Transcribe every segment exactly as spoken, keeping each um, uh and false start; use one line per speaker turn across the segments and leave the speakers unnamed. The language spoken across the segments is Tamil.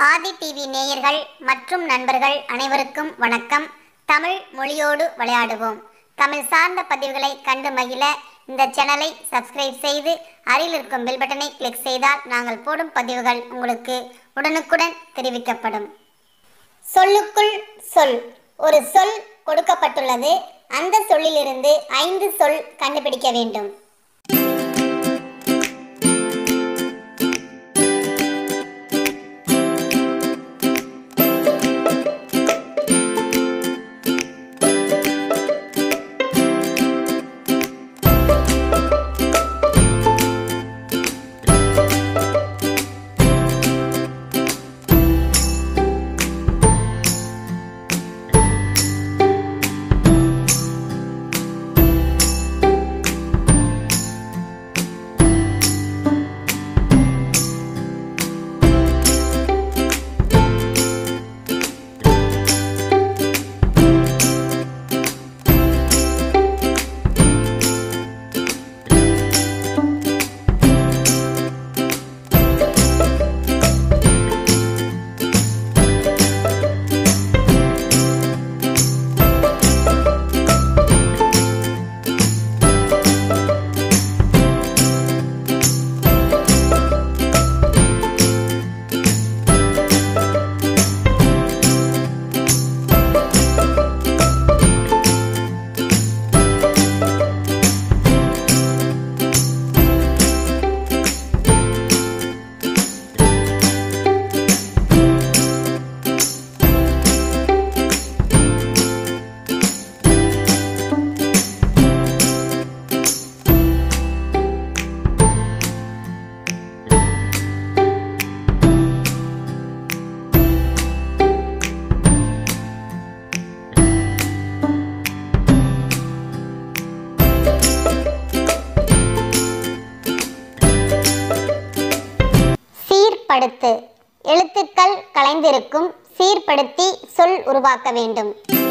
ஆதி டிவி நேயர்கள் மற்றும் நண்பர்கள் அனைவருக்கும் வணக்கம். தமிழ் மொழியோடு விளையாடுவோம். தமிழ் சார்ந்த பதிவுகளை கண்டு மகிழ இந்த சேனலை சப்ஸ்கிரைப் செய்து அருகில் இருக்கும் பெல் பட்டனை கிளிக் செய்தால் நாங்கள் போடும் பதிவுகள் உங்களுக்கு உடனுக்குடன் தெரிவிக்கப்படும். சொல்லுக்குள் சொல். ஒரு சொல் கொடுக்கப்பட்டுள்ளது. அந்த சொல்லிலிருந்து ஐந்து சொல் கண்டுபிடிக்க வேண்டும். சீர்படுத்து. எழுத்துக்கள் கலைந்திருக்கும். சீர்படுத்தி சொல் உருவாக்க வேண்டும்.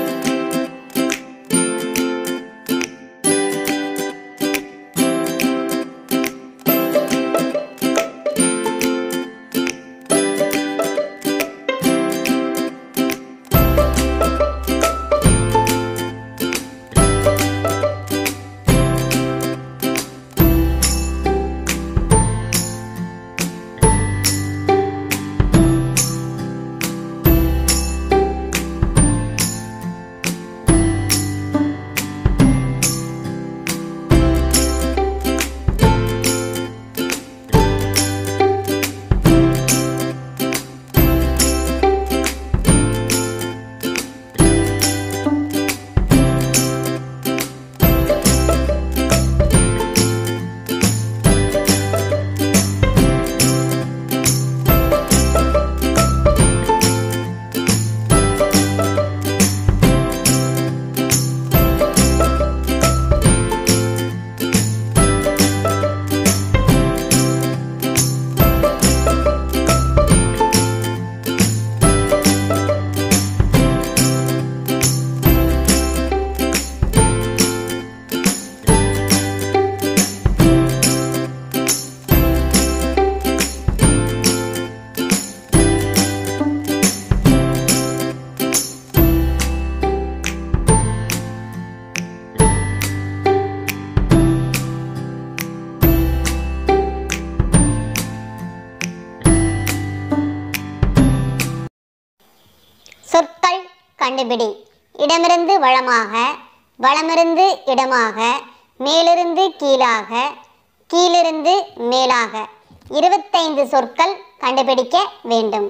சொற்கள் கண்டுபிடி. இடமிருந்து வளமாக, வளமிருந்து இடமாக, மேலிருந்து கீழாக, கீழிருந்து மேலாக. இருபத்தைந்து சொற்கள் கண்டுபிடிக்க வேண்டும்.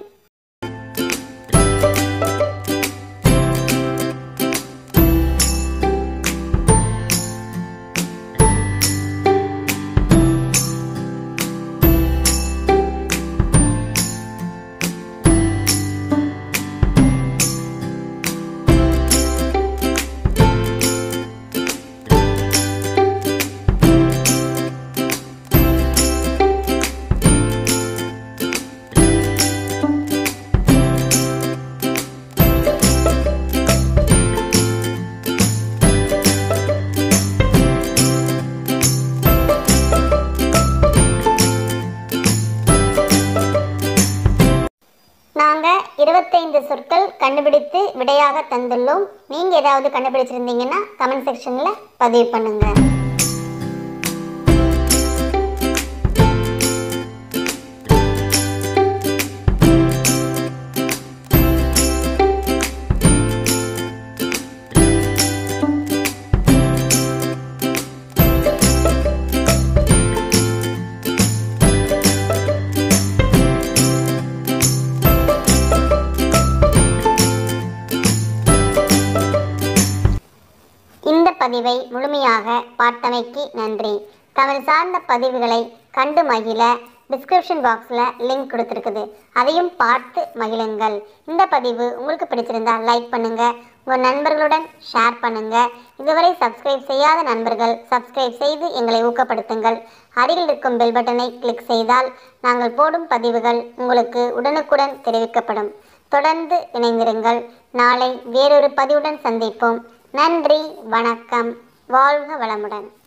எழுபத்தைந்து சொற்கள் கண்டுபிடித்து விடையாக தந்துள்ளோம். நீங்கள் ஏதாவது கண்டுபிடிச்சிருந்தீங்கன்னா கமெண்ட் செக்ஷனில் பதிவு பண்ணுங்கள். இந்த பதிவை முழுமையாக பார்த்தமைக்கு நன்றி. தமிழ் சார்ந்த பதிவுகளை கண்டு மகிழ டிஸ்கிரிப்ஷன் பாக்ஸில் லிங்க் கொடுத்துருக்குது, அதையும் பார்த்து மகிழுங்கள். இந்த பதிவு உங்களுக்கு பிடிச்சிருந்தால் லைக் பண்ணுங்கள், உங்கள் நண்பர்களுடன் ஷேர் பண்ணுங்கள். இதுவரை சப்ஸ்கிரைப் செய்யாத நண்பர்கள் சப்ஸ்கிரைப் செய்து எங்களை ஊக்கப்படுத்துங்கள். அருகில் இருக்கும் பெல் பட்டனை கிளிக் செய்தால் நாங்கள் போடும் பதிவுகள் உங்களுக்கு உடனுக்குடன் தெரிவிக்கப்படும். தொடர்ந்து இணைந்திருங்கள். நாளை வேறொரு பதிவுடன் சந்திப்போம். நன்றி, வணக்கம், வாழ்க வளமுடன்.